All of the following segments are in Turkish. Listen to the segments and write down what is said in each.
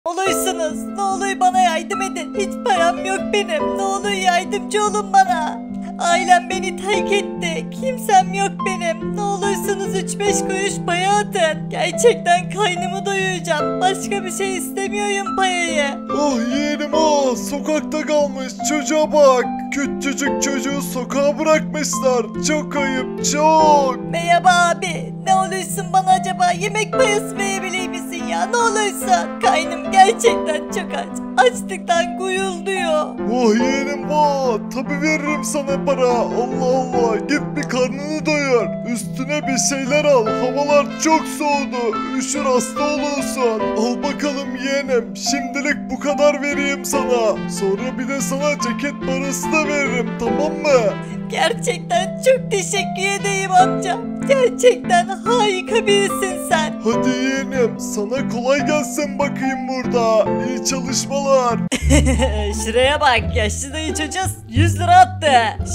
Olursunuz. Ne olur bana yardım edin. Hiç param yok benim. Ne olur yardımcı olun bana. Ailem beni terk etti. Kimsem yok benim. Ne olursunuz 3-5 kuruş paya atın. Gerçekten karnımı doyuracağım. Başka bir şey istemiyorum payayı. Ah yeğenim ah, sokakta kalmış çocuğa bak. Küçücük çocuğu sokağa bırakmışlar. Çok ayıp çok. Merhaba abi. Ne olursun bana acaba yemek parası verebilir misin ya? Ne olursun. Karnım gerçekten çok aç. Açlıktan gurulduyor. Vah yeğenim vah. Tabi veririm sana para. Allah Allah. Git bir karnını doyur. Üstüne bir şeyler al. Havalar çok soğudu. Üşür hasta olursun. Al bakalım yeğenim. Şimdilik bu kadar vereyim sana. Sonra bir de sana ceket parası da veririm, tamam mı? Gerçekten çok teşekkür ederim amca. Gerçekten harika birisin sen. Hadi yeğenim sana kolay gelsin bakayım burada. İyi çalışmalar. Şuraya bak, yaşlı dayı çocuğa 100 lira attı.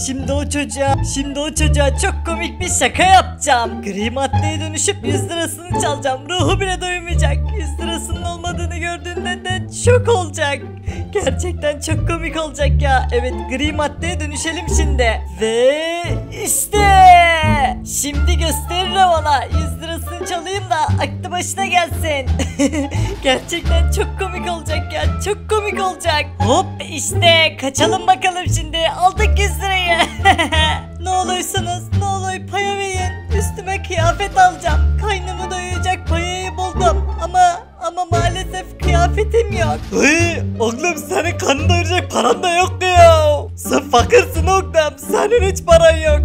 Şimdi o çocuğa çok komik bir şaka yapacağım. Gri maddeye dönüşüp 100 lirasını çalacağım. Ruhu bile doymayacak. 100 lirasının olmadığını gördüğünde de şok olacak. Gerçekten çok komik olacak ya. Evet, gri maddeye dönüşelim şimdi. Ve işte şimdi gösteririm ona. 100 lirasını çalayım da aklı başına gelsin. Gerçekten çok komik olacak ya. Çok komik olacak. Hop işte kaçalım bakalım şimdi. Aldık 100 lirayı. Ne olursunuz ne olur paya verin. Üstüme kıyafet alacağım. Karnımı doyuracak payayı buldum. Ama maalesef kıyafetim yok. Oğlum senin karnını doyuracak paran da yok ya. Sen fakirsin oğlum. Senin hiç paran yok.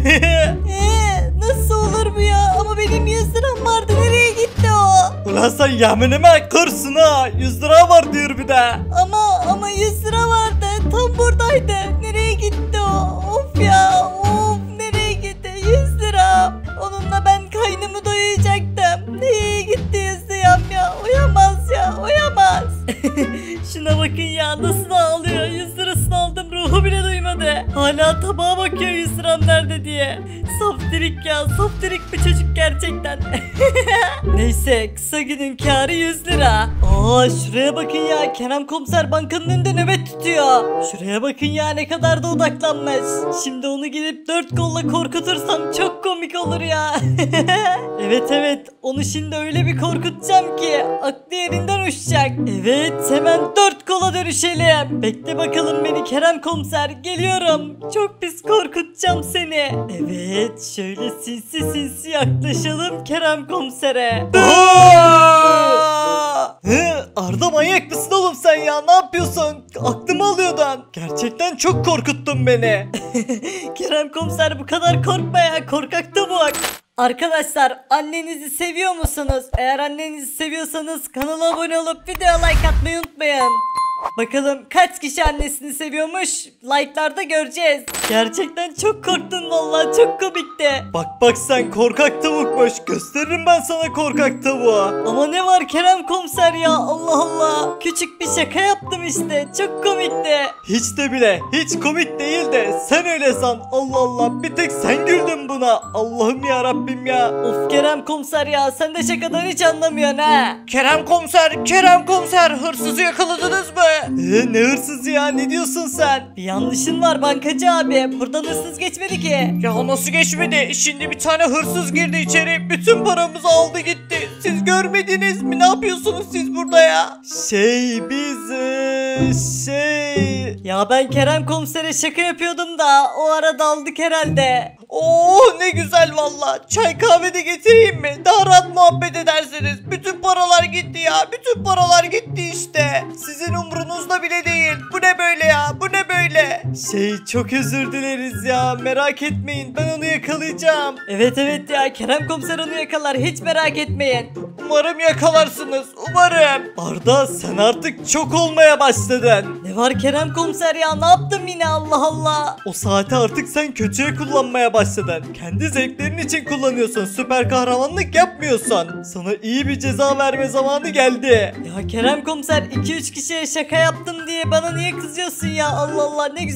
Nasıl olur bu ya? Ama benim 100 liram vardı. Nereye gitti o? Ulan sen yeminime kırsın ha. 100 lira var diyor bir de. Ama 100 lira vardı. Tam buradaydı. Nereye gitti o? Of ya. Of nereye gitti? 100 lira. Onunla ben kaynımı doyuracaktım. Nereye gitti 100 liram ya? Oyamaz ya. Oyamaz. Şuna bakın ya. Nasıl ağlıyor. 100 lirasını aldım. Ruhu bile duymadı. Hala tabağa bakıyor 100 liram nerede diye. Saftirik ya. Saftirik bir çocuk gerçekten. Neyse kısa günün kârı 100 lira. Şuraya bakın ya. Kerem komiser bankanın önünde nöbet tutuyor. Şuraya bakın ya ne kadar da odaklanmış. Şimdi onu gidip 4 kolla korkutursam çok komik olur ya. Evet onu şimdi öyle bir korkutacağım ki aklı yerinden uçacak. Evet hemen 4 kola dönüşelim. Bekle bakalım beni Kerem komiser, geliyorum. Çok pis korkutacağım seni. Evet şöyle sinsi yaklaşalım Kerem komisere. Arda manyak mısın oğlum sen ya? Ne yapıyorsun? Aklımı alıyordun. Gerçekten çok korkuttun beni. Kerem komiser bu kadar korkma ya. Korkak da bu. Arkadaşlar annenizi seviyor musunuz? Eğer annenizi seviyorsanız kanala abone olup videoya like atmayı unutmayın. Bakalım kaç kişi annesini seviyormuş? Like'larda göreceğiz. Gerçekten çok korktun vallahi, çok komikti. Bak sen korkak tavukmuş. Gösteririm ben sana korkak tavuğu. Ama ne var Kerem komiser ya, Allah Allah. Küçük bir şaka yaptım işte. Çok komikti. Hiç de bile hiç komik değil de sen öyle san. Allah Allah, bir tek sen güldün buna. Allah'ım ya Rabbim ya. Of Kerem komiser ya, sen de şakadan hiç anlamıyorsun ha. Kerem komiser hırsızı yakaladınız mı? Ne hırsızı ya, ne diyorsun sen? Bir yanlışın var bankacı abi. Buradan hırsız geçmedi ki. Ya nasıl geçmedi? Şimdi bir tane hırsız girdi içeri. Bütün paramızı aldı gitti. Siz görmediniz mi? Ne yapıyorsunuz siz burada ya? Ya ben Kerem komisere şaka yapıyordum da o ara daldık herhalde. Oh ne güzel valla. Çay kahve de getireyim mi? Daha rahat muhabbet edersiniz. Bütün paralar gitti ya. Bütün paralar gitti işte. Sizin umrunuzda bile değil. Bu ne böyle ya? Bu ne böyle? Çok özür dileriz ya. Merak etmeyin. Ben onu yakalayacağım. Evet ya. Kerem komiser onu yakalar. Hiç merak etmeyin. Umarım yakalarsınız. Umarım. Arda sen artık çok olmaya başladın. Ne var Kerem komiser ya? Ne yaptım yine, Allah Allah. O saati artık sen kötüye kullanmaya başladın. Kendi zevklerin için kullanıyorsun. Süper kahramanlık yapmıyorsun. Sana iyi bir ceza verme zamanı geldi. Ya Kerem komiser 2-3 kişiye şaka yaptım diye bana niye kızıyorsun ya? Allah Allah, ne güzel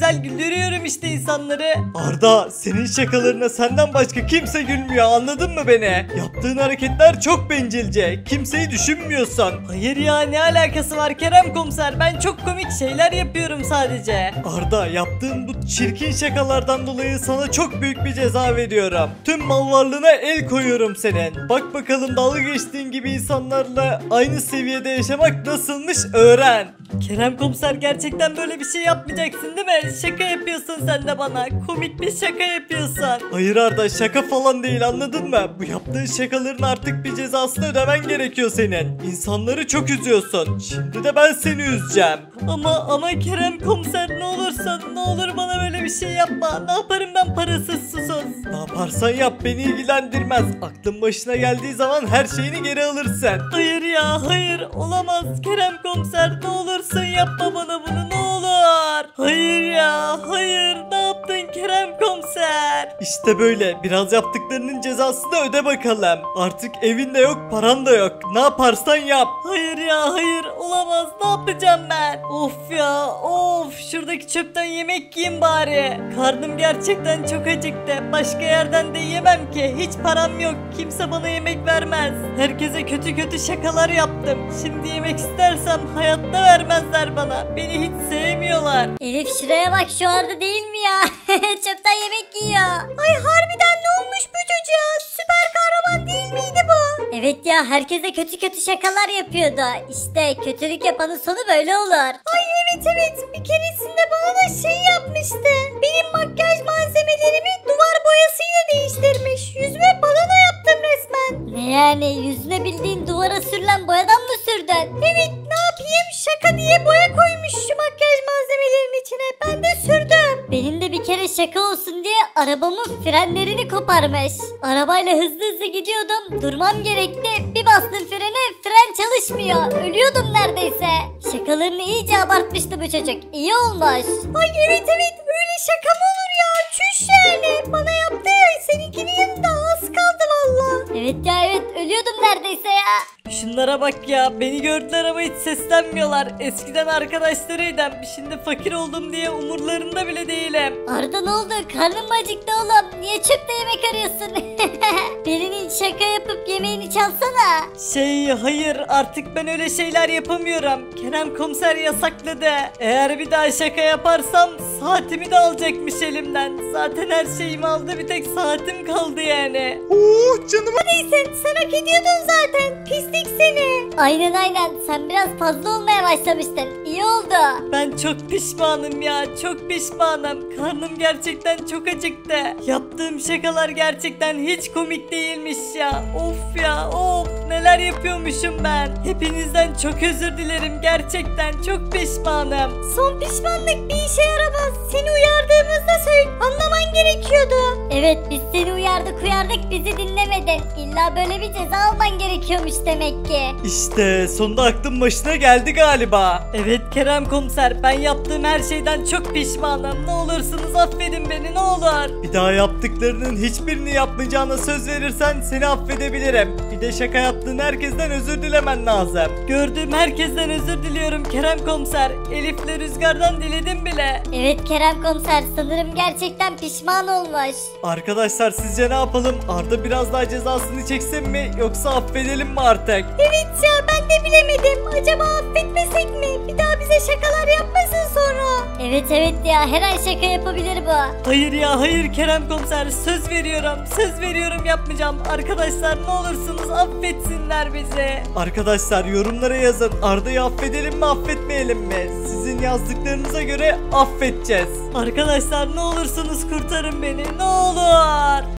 güzel güldürüyorum işte insanları. Arda, senin şakalarına senden başka kimse gülmüyor, anladın mı beni? Yaptığın hareketler çok bencilce. Kimseyi düşünmüyorsun. Hayır ya, ne alakası var Kerem komiser? Ben çok komik şeyler yapıyorum sadece. Arda, yaptığın bu çirkin şakalardan dolayı sana çok büyük bir ceza veriyorum. Tüm mal varlığına el koyuyorum senin. Bak bakalım dalga geçtiğin gibi insanlarla aynı seviyede yaşamak nasılmış öğren. Kerem komiser, gerçekten böyle bir şey yapmayacaksın değil mi? Şaka yapıyorsun sen de bana. Komik bir şaka yapıyorsun. Hayır Arda, şaka falan değil, anladın mı? Bu yaptığın şakaların artık bir cezasını ödemen gerekiyor senin. İnsanları çok üzüyorsun. Şimdi de ben seni üzeceğim. Ama Kerem komiser, ne olursa ne olur bana böyle bir şey yapma. Ne yaparım ben parasız susuz? Ne yaparsan yap, beni ilgilendirmez. Aklın başına geldiği zaman her şeyini geri alırsın. Hayır ya, hayır, olamaz Kerem komiser, ne olursun yapma bana bunu, ne olur. Hayır ya, hayır, ne yaptın Kerem komiser? İşte böyle, biraz yaptıklarının cezasını öde bakalım. Artık evin de yok, paran da yok. Ne yaparsan yap. Hayır ya, hayır, olamaz, ne yapacağım ben? Of ya, of, şuradaki çöpten yemek yiyeyim bari. Karnım gerçekten çok acıktı. Başka yerden de yiyemem ki. Hiç param yok. Kimse bana yemek vermez. Herkese kötü kötü şakalar yaptım. Şimdi yemek istersem hayatta vermezler bana. Beni hiç sevmiyorlar. Elif şuraya bak, şu Arda değil mi ya? Çöpten yemek yiyor. Ay harbiden ne olmuş bu çocuğa? Süper kahraman değil miydi bu? Evet ya, herkese kötü kötü şakalar yapıyordu. İşte kötülük yapanın sonu böyle olur. Ay evet, bir keresinde bana da şey yapmıştı. Benim makyaj malzemelerimi duvar boyasıyla değiştirmiş. Yüzüme balona yaptım resmen. Ne yani, yüzüne bildiğin duvara sürülen boyadan mı sürdün? Evet, ne yapayım, şaka diye boya koymuş şu makyaj malzemelerinin içine. Ben de sürdüm. Benim de bir kere şaka olsun diye arabamın frenlerini koparmış. Arabayla hızlı gidiyordum. Durmam gerekti. Bir bastım frene, fren çalışmıyor. Ölüyordum neredeyse. Şakalarını iyice abartmıştı bu çocuk. İyi olmuş. Ay evet, öyle şaka mı olur ya? Çüş yani. Bana yaptı. Seninkinin yanında az kaldı valla. Evet ya, ölüyordum neredeyse ya. Şunlara bak ya, beni gördüler ama hiç seslenmiyorlar. Eskiden arkadaşlarıydım, şimdi fakir oldum diye umurlarında bile değilim. Arda ne oldu? Karnım mı acıktı oğlum? Niye çöpte yemek arıyorsun? Birinin şaka yapıp yemeğini çalsana. Hayır, artık ben öyle şeyler yapamıyorum. Kerem komiser yasakladı. Eğer bir daha şaka yaparsam saatimi de alacakmış elimden. Zaten her şeyimi aldı, bir tek saatim kaldı yani. Oh canım. Neyse, sen hak ediyordun zaten. Pislik seni. Aynen, sen biraz fazla olmaya başlamıştın. İyi oldu. Ben çok pişmanım ya, çok pişmanım. Karnım gerçekten çok acıktı. Yaptığım şakalar gerçekten hiç komik değilmiş ya. Of ya, of, neler yapıyormuşum ben. Hepinizden çok özür dilerim, gerçekten çok pişmanım. Son pişmanlık bir işe yaramaz. Seni uyardığımızda anlaman gerekiyordu. Evet, biz seni uyardık, bizi dinlemedin. İlla böyle bir ceza alman gerekiyormuş demek ki. İşte sonunda aklım başına geldi galiba. Evet Kerem komiser, ben yaptığım her şeyden çok pişmanım. Ne olursunuz affedin beni, ne olur. Bir daha yaptıklarının hiçbirini yapmayacağına söz verirsen seni affedebilirim. Bir de şaka yaptığın herkesten özür dilemen lazım. Gördüğüm herkesten özür diliyorum Kerem komiser. Elif'le Rüzgar'dan diledim bile. Evet Kerem komiser, sanırım gerçekten pişman olmuş. Arkadaşlar sizce ne yapalım? Arda biraz daha cezasını çeksin mi yoksa affedelim mi artık? Evet ya, ben de bilemedim. Acaba affetmesek mi? Bir daha bize şakalar yapmasın sonra. Evet ya, her an şaka yapabilir bu. Hayır ya, hayır Kerem komiser, söz veriyorum yapmayacağım. Arkadaşlar ne olursunuz affetsinler bizi. Arkadaşlar yorumlara yazın, Arda'yı affedelim mi affetmeyelim mi? Sizin yazdıklarınıza göre affedeceğiz. Arkadaşlar ne olursunuz kurtarın beni, ne olur.